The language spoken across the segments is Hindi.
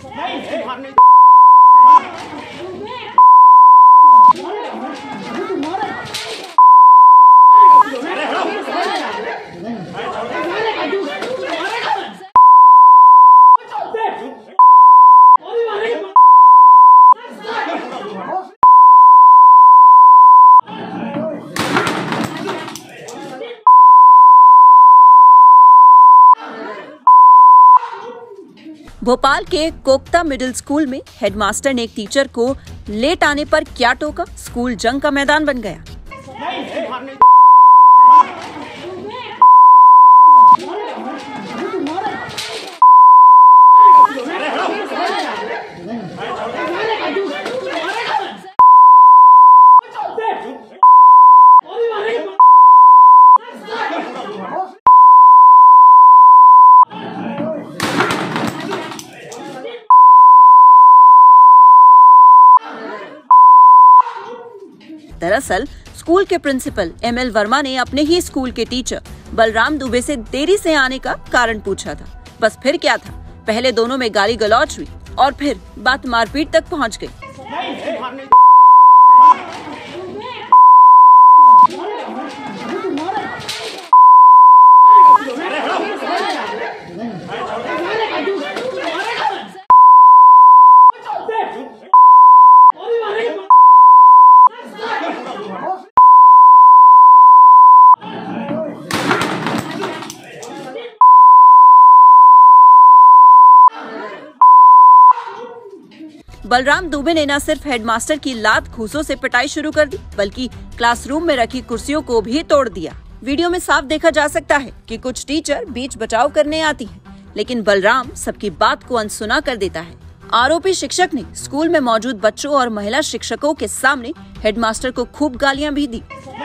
भोपाल के कोकता मिडिल स्कूल में हेडमास्टर ने एक टीचर को लेट आने पर क्या टोका, स्कूल जंग का मैदान बन गया। दरअसल स्कूल के प्रिंसिपल एमएल वर्मा ने अपने ही स्कूल के टीचर बलराम दुबे से देरी से आने का कारण पूछा था। बस फिर क्या था, पहले दोनों में गाली गलौज हुई और फिर बात मारपीट तक पहुंच गई। बलराम दुबे ने न सिर्फ हेडमास्टर की लात घूंसों से पिटाई शुरू कर दी, बल्कि क्लासरूम में रखी कुर्सियों को भी तोड़ दिया। वीडियो में साफ देखा जा सकता है कि कुछ टीचर बीच बचाव करने आती हैं, लेकिन बलराम सबकी बात को अनसुना कर देता है। आरोपी शिक्षक ने स्कूल में मौजूद बच्चों और महिला शिक्षकों के सामने हेडमास्टर को खूब गालियां भी दी।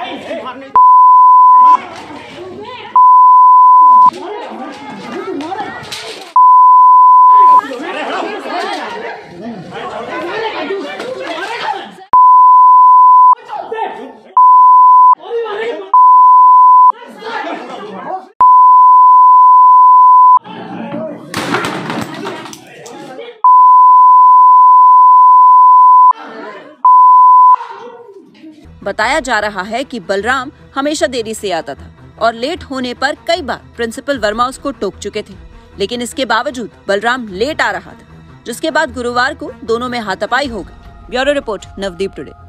बताया जा रहा है कि बलराम हमेशा देरी से आता था और लेट होने पर कई बार प्रिंसिपल वर्मा उसको टोक चुके थे, लेकिन इसके बावजूद बलराम लेट आ रहा था, जिसके बाद गुरुवार को दोनों में हाथापाई हो गई। Bureau report, Navdeep today.